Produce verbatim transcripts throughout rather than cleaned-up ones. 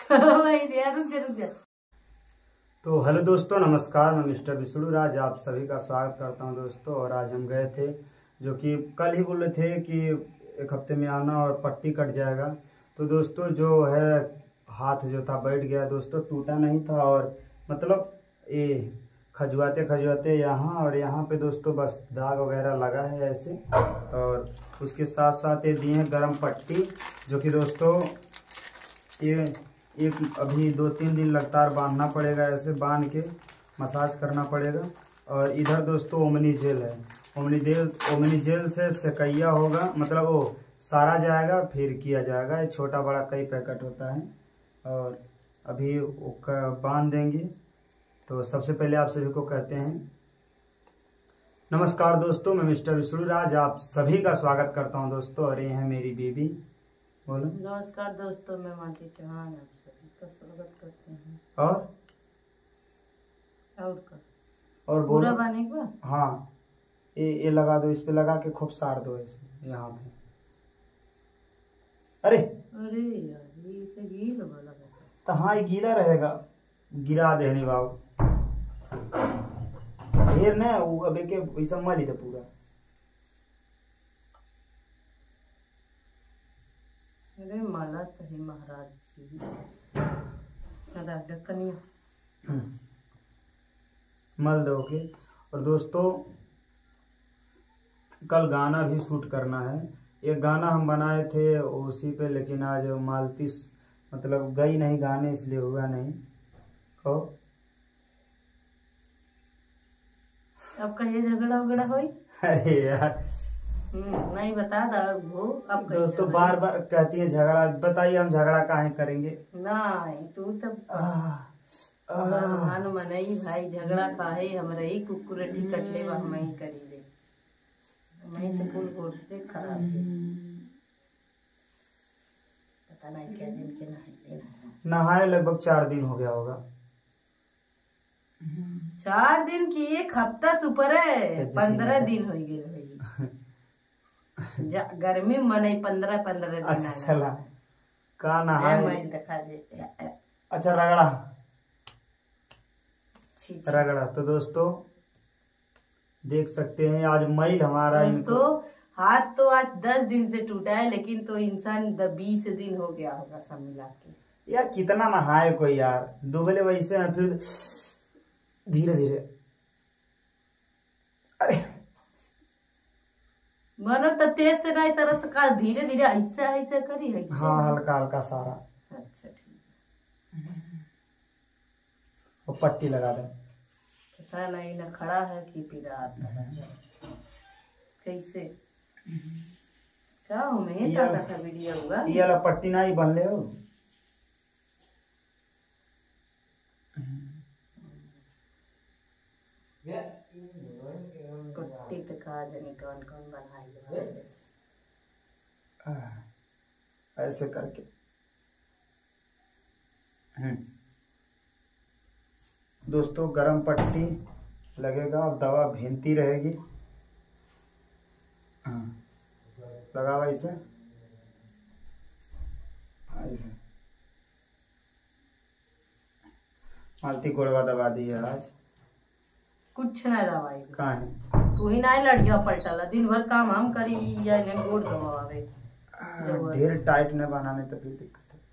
तो हेलो दोस्तों, नमस्कार। मैं मिस्टर विष्णु राज आप सभी का स्वागत करता हूं दोस्तों। और आज हम गए थे, जो कि कल ही बोले थे कि एक हफ्ते में आना और पट्टी कट जाएगा। तो दोस्तों जो है हाथ जो था बैठ गया दोस्तों, टूटा नहीं था। और मतलब ये खजुआते खजुआते यहाँ और यहाँ पे दोस्तों बस दाग वगैरह लगा है ऐसे। और उसके साथ साथ ये दिए हैं गरम पट्टी, जो कि दोस्तों ये एक अभी दो तीन दिन लगातार बांधना पड़ेगा, ऐसे बांध के मसाज करना पड़ेगा। और इधर दोस्तों ओमनी जेल है, ओमनी जेल ओमनी जेल से सेकैया होगा, मतलब वो सारा जाएगा फिर किया जाएगा। ये छोटा बड़ा कई पैकेट होता है और अभी वो बांध देंगे। तो सबसे पहले आप सभी को कहते हैं नमस्कार दोस्तों, मैं मिस्टर विष्णु राज आप सभी का स्वागत करता हूं दोस्तों। और ये है मेरी बीबी। बोलो। नमस्कार दोस्तों, मैं मालती चौहान आप सभी का स्वागत करते हैं। और और का और पूरा बोलो। बाने का हाँ, ये ये लगा दो, इस पे लगा के खूब सार दो ऐसे यहाँ पे। अरे अरे यार ये तो गीला वाला है। तो हाँ, ये गीला रहेगा, गिरा देनी बाबू ढेर न वो अब के वैसा मली थे पूरा। अरे माला तही महाराज जी अदा ढक्कनिया मल दो के। और दोस्तों कल गाना भी शूट करना है। एक गाना हम बनाए थे उसी पे, लेकिन आज मालती मतलब गई नहीं गाने, इसलिए हुआ नहीं। हो अब कहिए झगड़ा वगड़ा होई। अरे यार नहीं बता दा वो अब दोस्तों बार बार कहती है झगड़ा, बताइए हम झगड़ा काहे करेंगे। नहीं तू तब भगवान मनई भाई, झगड़ा काहे हमरे ही कुकुर टिकट ले वह मैं ही करी ले, मैं तो कुल गोर से खराब है। पता नहीं क्या दिन के नहाए नहाए लगभग चार दिन हो गया होगा। चार दिन की एक हफ्ता सुपर है, पंद्रह दिन हो गए गर्मी मने पंद्रह पंद्रह दिन। अच्छा चला का नहाए मैं देखा जे। अच्छा रगड़ा रगड़ा। तो दोस्तों देख सकते हैं आज मैल हमारा दोस्तों हाथ तो आज दस दिन से टूटा है, लेकिन तो इंसान बीस दिन हो गया होगा सब मिला के। यार कितना नहाए कोई यार, दुबले वैसे हैं फिर धीरे धीरे। अरे मनो तो तेज से नहीं सरस का, धीरे धीरे ऐसा ऐसा करी है। हाँ हल्का हल्का सारा। अच्छा ठीक। वो पट्टी लगा दे। पता नहीं ना खड़ा है कि पिरात है कैसे क्या हो मैं का था वीडियो होगा। ये वाला पट्टी ना ही बन ले हो। पट्टी तो का जाने कौन कौन बनाई ऐसे करके। दोस्तों गरम पट्टी लगेगा, अब दवा भीनती रहेगी। हाँ लगावा इसे ऐसे। मालती गोड़वा दबा दी है आज। कुछ नहीं दवाई कहाँ है तू ही नहीं लड़िया पलटला, दिन भर काम हम करी या इन्हें गोड़ दबावे। ढेर टाइट न बनाने तो फिर दिक्कत है।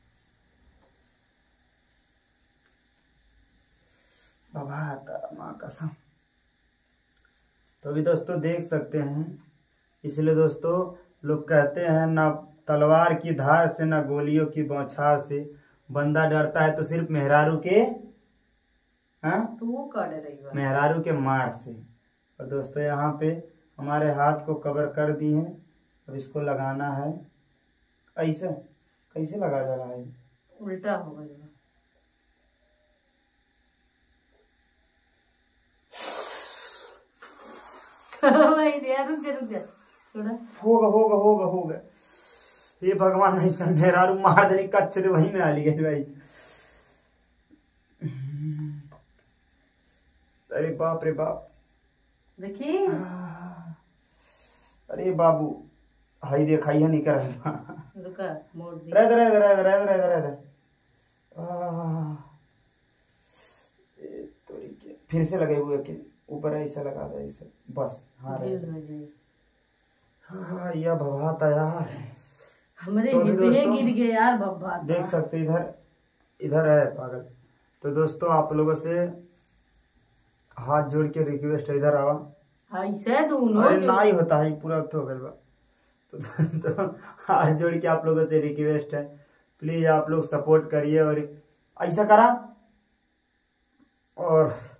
बाबा माँ कसम। तो अभी दोस्तों देख सकते हैं, इसलिए दोस्तों लोग कहते हैं ना तलवार की धार से ना गोलियों की बौछार से, बंदा डरता है तो सिर्फ मेहरारू के हाँ तू कर रही है मेहरारू के मार से। और दोस्तों यहाँ पे हमारे हाथ को कवर कर दी है, अब इसको लगाना है। ऐसे कैसे लगा जा रहा है, उल्टा हो गया। होगा होगा होगा होगा। ये भगवान नहीं सन मेहरारू मार देने कच्चे तो वहीं में आ ली गई भाई। अरे बाप रे बाप देखिए। अरे बाबू हाई देखा ही नहीं कर रुका मोड़ दी। रह दे रह दे रह दे रह दे रह दे रह दे आह, ए, तोरी फिर से लगे हुए कि ऊपर ऐसा लगा दे ऐसे बस। हाँ गिर गए। हाँ यह भवाता यार। हमरे तो अभी हिपे दोस्तों गिर गए यार बब्बा। देख सकते इधर इधर है पागल। तो दोस्तों आप लोगों से हाथ जोड़ के रिक्वेस्ट है, इधर आवा। ऐसे दोनों अरे ना ही होता है पूरा तो गलबा। तो, तो हाथ जोड़ के आप लोगों से रिक्वेस्ट है, प्लीज आप लोग सपोर्ट करिए और ऐसा करा। और